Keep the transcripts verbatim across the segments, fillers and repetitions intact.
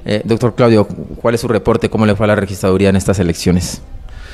Eh, doctor Claudio, ¿cuál es su reporte? ¿Cómo le fue a la registraduría en estas elecciones?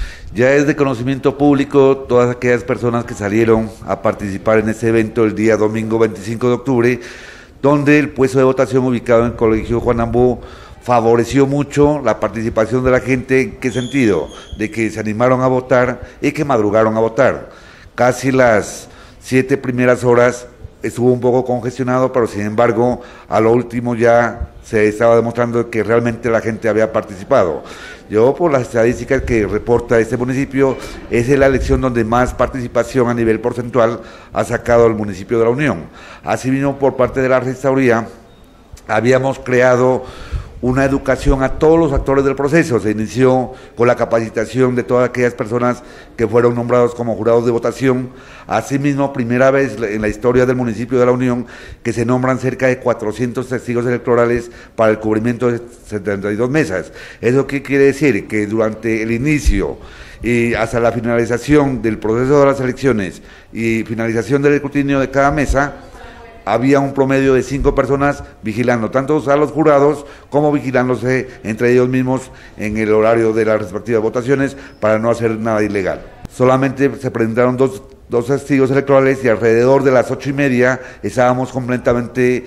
Ya es de conocimiento público todas aquellas personas que salieron a participar en este evento el día domingo veinticinco de octubre, donde el puesto de votación ubicado en el Colegio Juan Ambú favoreció mucho la participación de la gente. ¿En qué sentido? De que se animaron a votar y que madrugaron a votar. Casi las siete primeras horas estuvo un poco congestionado, pero sin embargo, a lo último ya se estaba demostrando que realmente la gente había participado. Yo, por las estadísticas que reporta este municipio, es la elección donde más participación a nivel porcentual ha sacado el municipio de La Unión. Asimismo, por parte de la registraduría, habíamos creado una educación a todos los actores del proceso. Se inició con la capacitación de todas aquellas personas que fueron nombrados como jurados de votación. Asimismo, primera vez en la historia del municipio de La Unión que se nombran cerca de cuatrocientos testigos electorales para el cubrimiento de setenta y dos mesas. ¿Eso qué quiere decir? Que durante el inicio y hasta la finalización del proceso de las elecciones y finalización del escrutinio de cada mesa, había un promedio de cinco personas vigilando, tanto a los jurados como vigilándose entre ellos mismos en el horario de las respectivas votaciones para no hacer nada ilegal. Solamente se presentaron dos, dos testigos electorales y alrededor de las ocho y media estábamos completamente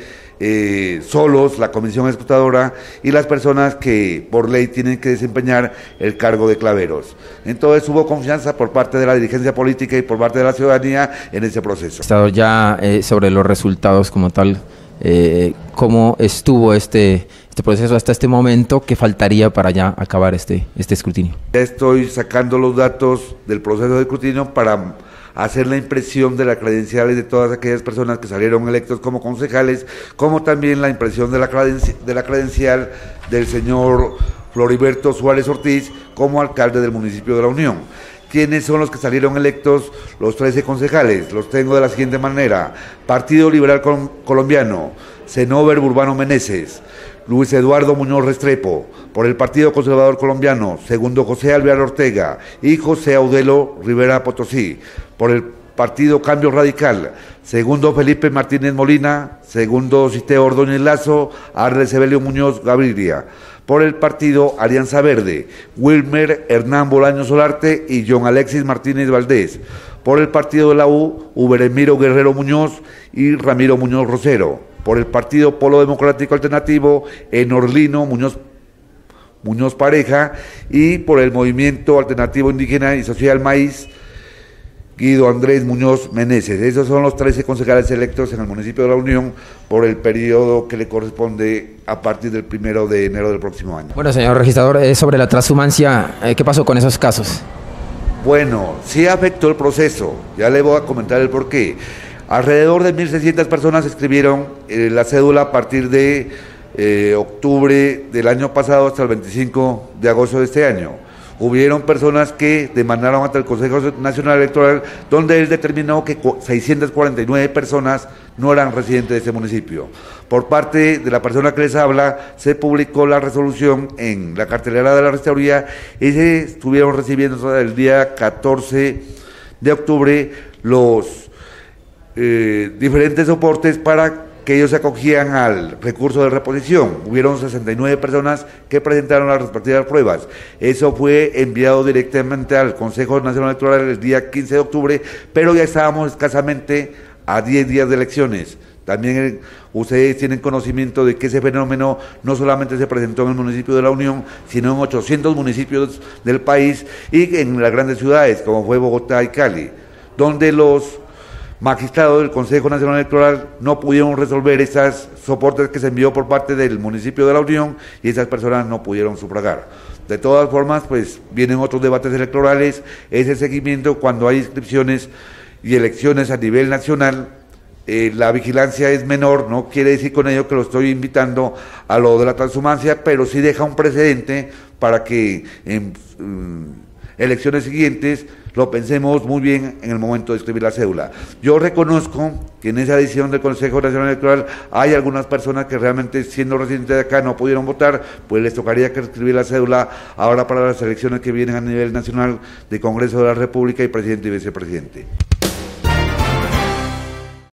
eh, solos, la comisión escrutadora y las personas que por ley tienen que desempeñar el cargo de claveros. Entonces hubo confianza por parte de la dirigencia política y por parte de la ciudadanía en ese proceso. Estado ya eh, sobre los resultados como tal, eh, ¿cómo estuvo este, este proceso hasta este momento? ¿Qué faltaría para ya acabar este, este escrutinio? Ya estoy sacando los datos del proceso de escrutinio para hacer la impresión de las credenciales de todas aquellas personas que salieron electos como concejales, como también la impresión de la, credencial, de la credencial del señor Floriberto Suárez Ortiz como alcalde del municipio de La Unión. ¿Quiénes son los que salieron electos? Los trece concejales. Los tengo de la siguiente manera: Partido Liberal Colombiano, Zenober Urbano Meneses, Luis Eduardo Muñoz Restrepo. Por el Partido Conservador Colombiano, segundo José Alvear Ortega y José Audelo Rivera Potosí. Por el Partido Cambio Radical, segundo Felipe Martínez Molina, segundo Citeo Ordóñez Lazo, Arles Evelio Muñoz Gaviria. Por el Partido Alianza Verde, Wilmer Hernán Bolaño Solarte y John Alexis Martínez Valdés. Por el Partido de la U, Uberemiro Guerrero Muñoz y Ramiro Muñoz Rosero. Por el Partido Polo Democrático Alternativo, Enorlino Muñoz Muñoz Pareja, y por el Movimiento Alternativo Indígena y Social Maíz, Guido Andrés Muñoz Meneses. Esos son los trece concejales electos en el municipio de La Unión por el periodo que le corresponde a partir del primero de enero del próximo año. Bueno, señor registrador, eh, sobre la transhumancia, eh, ¿qué pasó con esos casos? Bueno, sí afectó el proceso, ya le voy a comentar el porqué. Alrededor de mil seiscientas personas escribieron eh, la cédula a partir de eh, octubre del año pasado hasta el veinticinco de agosto de este año. Hubieron personas que demandaron ante el Consejo Nacional Electoral, donde él determinó que seiscientas cuarenta y nueve personas no eran residentes de ese municipio. Por parte de la persona que les habla, se publicó la resolución en la cartelera de la registraduría y se estuvieron recibiendo el día catorce de octubre los eh, diferentes soportes para que ellos se acogían al recurso de reposición. Hubieron sesenta y nueve personas que presentaron las respectivas pruebas. Eso fue enviado directamente al Consejo Nacional Electoral el día quince de octubre, pero ya estábamos escasamente a diez días de elecciones. También eh, ustedes tienen conocimiento de que ese fenómeno no solamente se presentó en el municipio de La Unión, sino en ochocientos municipios del país y en las grandes ciudades, como fue Bogotá y Cali, donde los magistrados del Consejo Nacional Electoral no pudieron resolver esos soportes que se envió por parte del municipio de La Unión y esas personas no pudieron sufragar. De todas formas, pues vienen otros debates electorales, ese seguimiento cuando hay inscripciones y elecciones a nivel nacional. Eh, la vigilancia es menor, no quiere decir con ello que lo estoy invitando a lo de la transhumancia, pero sí deja un precedente para que en um, elecciones siguientes lo pensemos muy bien en el momento de escribir la cédula. Yo reconozco que en esa decisión del Consejo Nacional Electoral hay algunas personas que realmente, siendo residentes de acá, no pudieron votar, pues les tocaría que escribir la cédula ahora para las elecciones que vienen a nivel nacional de Congreso de la República y presidente y vicepresidente.